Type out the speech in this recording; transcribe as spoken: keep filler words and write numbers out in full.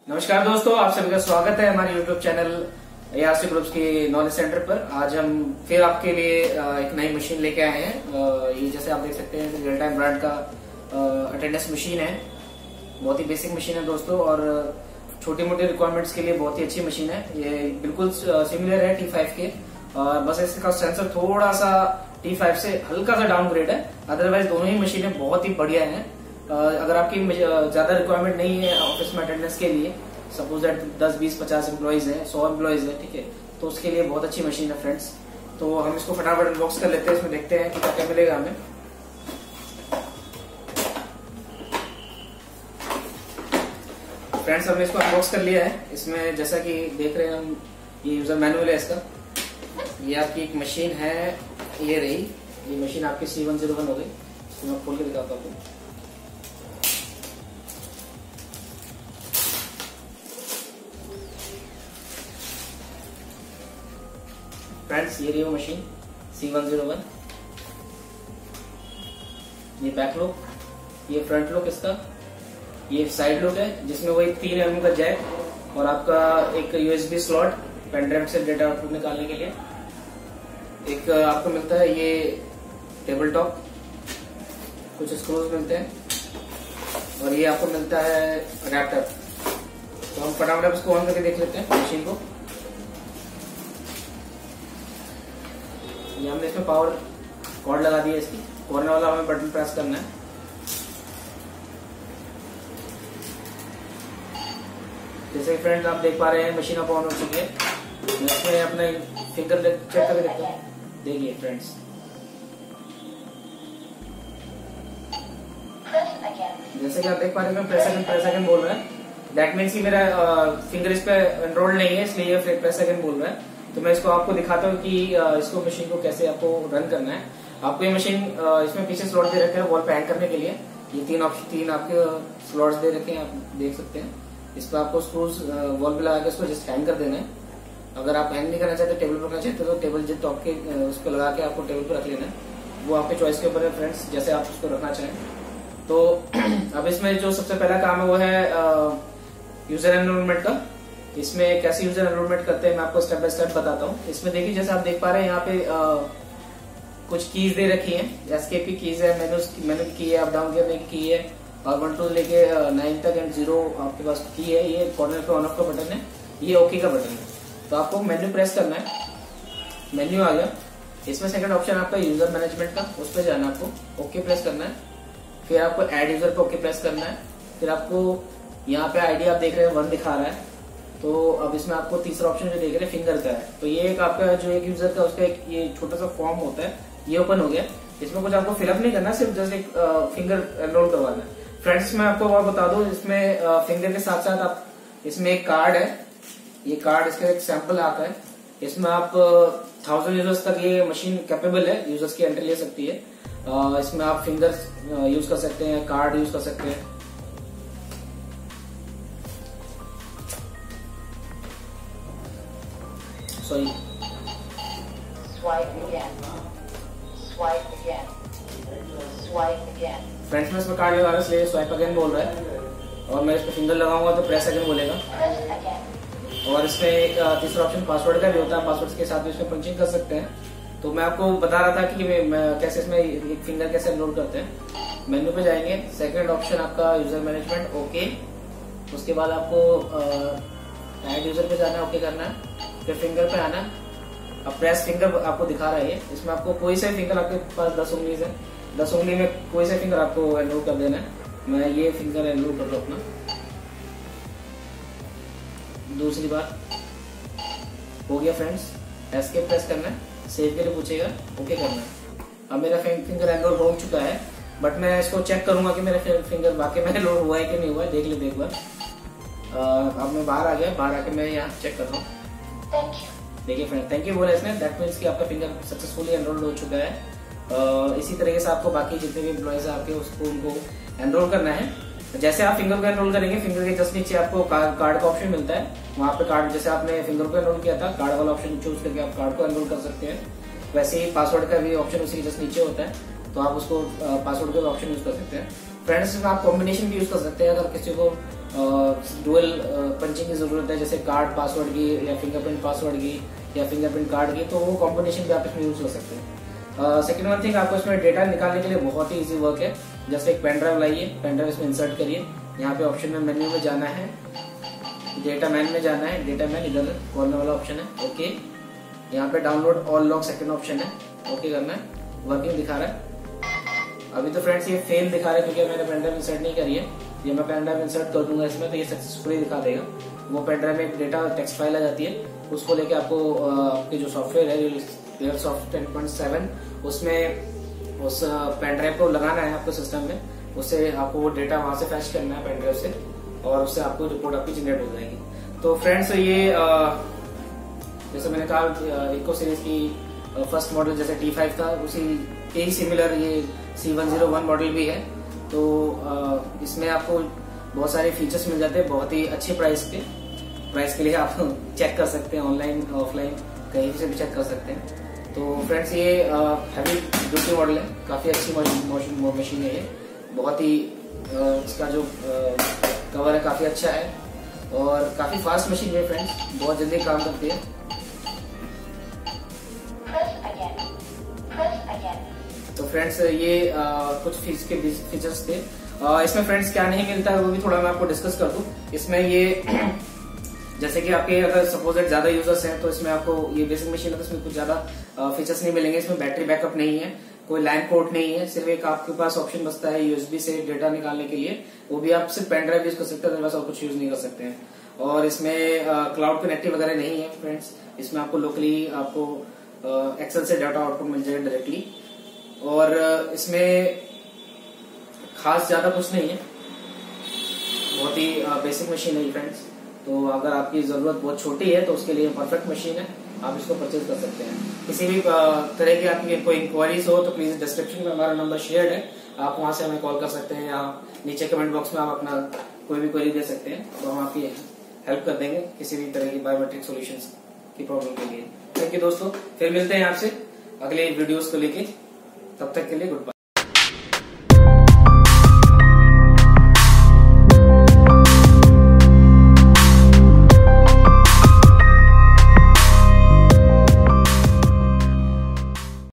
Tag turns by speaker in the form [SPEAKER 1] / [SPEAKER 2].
[SPEAKER 1] नमस्कार दोस्तों, आप सभी का स्वागत है हमारे यूट्यूब चैनल एआरसी ग्रुप्स के नॉलेज सेंटर पर। आज हम फिर आपके लिए एक नई मशीन लेके आए हैं। ये जैसे आप देख सकते हैं रियल टाइम ब्रांड का अटेंडेंस मशीन है। बहुत ही बेसिक मशीन है दोस्तों, और छोटी मोटी रिक्वायरमेंट्स के लिए बहुत ही अच्छी मशीन है। ये बिल्कुल सिमिलर है टी फाइव के, और बस इसका सेंसर थोड़ा सा टी फाइव से हल्का सा डाउनग्रेड है। अदरवाइज दोनों ही मशीनें बहुत ही बढ़िया हैं। अगर आपकी ज्यादा रिक्वायरमेंट नहीं है ऑफिस में अटेंडेंस के लिए, सपोज दैट दस बीस पचास एम्प्लॉइज है, सौ एम्प्लॉइज है, ठीक है, तो उसके लिए बहुत अच्छी मशीन है फ्रेंड्स। तो हम इसको फटाफट अनबॉक्स कर लेते हैं, इसमें देखते हैं कि क्या क्या मिलेगा हमें। फ्रेंड्स हमने इसको अनबॉक्स कर लिया है। इसमें जैसा कि देख रहे हैं हम, ये यूजर मैनुअल है इसका। ये आपकी एक मशीन है, ये रही ये मशीन आपकी सी वन जीरो वन हो गई। इसको मैं खोल के दिखाता हूँ आपको। फ्रेंड्स ये रही वो machine C one zero one. ये बैक लुक, ये फ्रंट लुक इसका, ये साइड लुक है जिसमें वो एक तीन एम का जैक और आपका एक यूएसबी स्लॉट पेन ड्राइव से डेटा आउटपुट निकालने के लिए। एक आपको मिलता है ये टेबल टॉप, कुछ स्क्रूज मिलते हैं, और ये आपको मिलता है अडेप्टर। तो हम फटाफट इसको ऑन करके देख लेते हैं मशीन को। ये हमने इसमें पावर कॉर्ड लगा दी है। इसकी कॉर्नर वाला हमें बटन प्रेस करना है। जैसे फ्रेंड्स आप देख पा रहे हैं मशीन अब ऑन हो चुकी है। मैं इसमें अपने फिंगर चेक करके देखता हूँ। देखिए फ्रेंड्स, जैसे कि आप देख पा रहे हैं प्रेस सेकंड प्रेस सेकंड बोल रहा है। दैट मीन्स कि मेरा फिंगर इस पे एनरोल्ड नहीं है, इसलिए ये प्रेस सेकंड बोल रहा है। तो मैं इसको आपको दिखाता हूँ कि इसको मशीन को कैसे आपको रन करना है। आपको ये मशीन इसमें पीछे स्लॉट दे रखे हैं वॉल पे हैंग करने के लिए। ये तीन ऑप्शन तीन आपके स्लॉट्स दे रखे हैं, आप देख सकते हैं। इस पर आपको स्क्रूज वॉल पे लगा के इसको जस्ट हैंग कर देना है। अगर आप हैंग नहीं करना चाहते, टेबल पर रखना चाहते तो टेबल जित टॉप के उस पर लगा के आपको टेबल पर रख लेना है। वो आपके चॉइस के ऊपर है फ्रेंड्स, जैसे आप उसको रखना चाहें। तो अब इसमें जो सबसे पहला काम है वो है यूजर एनरोलमेंट का। इसमें कैसे यूजर एनरोलमेंट करते हैं मैं आपको स्टेप बाय स्टेप बताता हूँ। इसमें देखिए जैसे आप देख पा रहे हैं यहाँ पे आ, कुछ कीज दे रखी हैं। एस्केप की कीज है, मेनू मेनू की है, अप डाउन करने की की है, और वन टू लेके नाइन तक एंड जीरो आपके पास की है। ये कॉर्नर पे ऑन ऑफ का बटन है, ये ओके का बटन है। तो आपको मेन्यू प्रेस करना है। मेन्यू आ गया। इसमें सेकंड ऑप्शन आपका यूजर मैनेजमेंट का, उस पर जाना है आपको, ओके प्रेस करना है। फिर आपको एड यूजर पे ओके प्रेस करना है। फिर आपको यहाँ पे आईडी आप देख रहे हैं वन दिखा रहा है। तो अब इसमें आपको तीसरा ऑप्शन जो देख रहे हैं फिंगर का है। तो ये एक आपका जो एक यूजर का उसका एक ये छोटा सा फॉर्म होता है, ये ओपन हो गया। इसमें कुछ आपको फिलअप नहीं करना, सिर्फ जस्ट एक फिंगर एनरोल करवाना है। फ्रेंड्स मैं आपको और बता दूं, इसमें फिंगर के साथ साथ आप इसमें एक कार्ड है। ये कार्ड इसका एक सैंपल आता है। इसमें आप थाउजेंड यूजर्स तक ये मशीन कैपेबल है, यूजर्स की एंट्री ले सकती है। आ, इसमें आप फिंगर्स यूज कर सकते हैं, कार्ड यूज कर सकते हैं। Sorry,
[SPEAKER 2] Swipe again. Swipe again. Swipe again.
[SPEAKER 1] Friends में इसमें कार्ड लगा रहा है, इसलिए स्वाइप अगेन बोल रहा है। और मैं इस पर फिंगर लगाऊंगा तो प्रेस अगेन बोलेगा।
[SPEAKER 2] Press again.
[SPEAKER 1] और इसमें एक तीसरा ऑप्शन पासवर्ड का भी होता है। पासवर्ड के साथ भी इसमें पंचिंग कर सकते हैं। तो मैं आपको बता रहा था कि मैं, मैं कैसे इसमें एक फिंगर कैसे एनरोल करते हैं। मेन्यू पे जाएंगे, सेकंड ऑप्शन आपका यूजर मैनेजमेंट, ओके। उसके बाद आपको ऐड यूजर पे जाना है, ओके करना है। फिर फिंगर पे आना है। अब प्रेस फिंगर आपको दिखा रहा है ये। इसमें आपको कोई सा फिंगर, आपके पास दस उंगली है, दस उंगली में कोई सा फिंगर आपको एनरोल कर देना है। मैं ये फिंगर एनरोल कर रहा हूँ अपना। दूसरी बार हो गया फ्रेंड्स। एस्केप प्रेस करना है, सेव के लिए पूछेगा, ओके करना है। अब मेरा फिंगर एनरोल हो चुका है, बट मैं इसको चेक करूंगा कि मेरा फिंगर वाकई में एनरोल हुआ है कि नहीं हुआ है। देख लेते एक बार। अब मैं बाहर आ गया, बाहर आके मैं यहाँ चेक कर रहा हूँ। देखिए फ्रेंड, थैंक यू बोला इसने। दैट मीन्स कि आपका फिंगर सक्सेसफुली एनरोल्ड हो चुका है। uh, इसी तरीके से आपको बाकी जितने भी एम्प्लॉइज आपके उसको उनको एनरोल करना है। जैसे आप फिंगर को एनरोल करेंगे, फिंगर के जस्ट नीचे आपको कार्ड का ऑप्शन मिलता है। वहाँ पे कार्ड, जैसे आपने फिंगर को एनरोल किया था, कार्ड वाला ऑप्शन चूज करके आप कार्ड को एनरोल कर सकते हैं। वैसे ही पासवर्ड का भी ऑप्शन उसी के जस्ट नीचे होता है, तो आप उसको पासवर्ड का ऑप्शन यूज कर सकते हैं। फ्रेंड्स में आप कॉम्बिनेशन भी यूज कर सकते हैं। अगर किसी को डुअल पंचिंग की जरूरत है, जैसे कार्ड पासवर्ड की या फिंगरप्रिंट पासवर्ड की या फिंगरप्रिंट कार्ड की, तो वो कॉम्बिनेशन भी आप इसमें यूज कर सकते हैं। सेकेंड वन थिंग, आपको इसमें डेटा निकालने के लिए बहुत ही इजी वर्क है। जैसे एक पेन ड्राइव लाइए, पेन ड्राइव इसमें इंसर्ट करिए, यहाँ पे ऑप्शन में मेन्यू में जाना है, डेटा मैन में जाना है, डेटा मैन इधर कॉर्नर वाला ऑप्शन है, ओके। यहाँ पे download all log second option है, ओके करना है। वर्किंग दिखा रहा है अभी तो फ्रेंड्स, ये फेल दिखा रहा है क्योंकि मैंने पेन ड्राइव इंसर्ट नहीं करी है। ये मैं पेन ड्राइव इंसर्ट कर दूंगा इसमें तो ये सक्सेसफुली दिखा देगा। वो पेन ड्राइव में एक डेटा टेक्स्ट फाइल आ जाती है, उसको लेके आपको आपके जो सॉफ्टवेयर है एयरसॉफ्ट टेन पॉइंट सेवन, उसमें उस पेन ड्राइव को लगाना है आपको सिस्टम में, उससे आपको वो डेटा वहां से फैच करना है पेन ड्राइव से, और उससे आपको रिपोर्ट आपकी जनरेट हो जाएगी। तो फ्रेंड्स, ये जैसे मैंने कहा इको सीरीज की फर्स्ट मॉडल जैसे टी फाइव था, उसी के ही सिमिलर ये C one zero one model भी है। तो इसमें आपको बहुत सारे फीचर्स मिल जाते हैं बहुत ही अच्छे प्राइस पे। प्राइस के लिए आप चेक कर सकते हैं, ऑनलाइन ऑफलाइन कहीं से भी चेक कर सकते हैं। तो फ्रेंड्स, ये हैवी ड्यूटी मॉडल है, काफी अच्छी मशीन है ये, बहुत ही इसका जो कवर है काफी अच्छा है और काफी फास्ट मशीन है फ्रेंड्स, बहुत जल्दी काम करती है। तो फ्रेंड्स, ये आ, कुछ फीस के फीचर्स थे। आ, इसमें फ्रेंड्स क्या नहीं मिलता है वो भी थोड़ा मैं आपको डिस्कस कर दूं। इसमें ये जैसे कि आपके अगर सपोज ज्यादा यूजर्स हैं तो इसमें आपको ये बेसिक मशीन है तो इसमें कुछ ज्यादा फीचर्स नहीं मिलेंगे। इसमें बैटरी बैकअप नहीं है, कोई लैन पोर्ट नहीं है, सिर्फ एक आपके पास ऑप्शन बचता है यूएसबी से डेटा निकालने के लिए, वो भी आप सिर्फ पेन ड्राइव यूज कर सकते हैं, और कुछ यूज नहीं कर सकते हैं। और इसमें क्लाउड कनेक्टिव वगैरह नहीं है फ्रेंड्स, इसमें आपको लोकली आपको एक्सेल से डाटा आउटपुट मिल जाएगा डायरेक्टली। और इसमें खास ज्यादा कुछ नहीं है, बहुत ही बेसिक मशीन है फ्रेंड्स। तो अगर आपकी जरूरत बहुत छोटी है तो उसके लिए परफेक्ट मशीन है, आप इसको परचेज कर सकते हैं। किसी भी तरह की आपकी कोई इंक्वायरीज हो तो प्लीज डिस्क्रिप्शन में हमारा नंबर शेयर है, आप वहां से हमें कॉल कर सकते हैं, या नीचे कमेंट बॉक्स में आप अपना कोई भी क्वेरी दे सकते हैं, तो हम आपकी हेल्प कर देंगे किसी भी तरह की बायोमेट्रिक सॉल्यूशंस की प्रॉब्लम के लिए। थैंक यू दोस्तों, फिर मिलते हैं आपसे अगले वीडियोस को लेके, तब तक के लिए गुड बाय।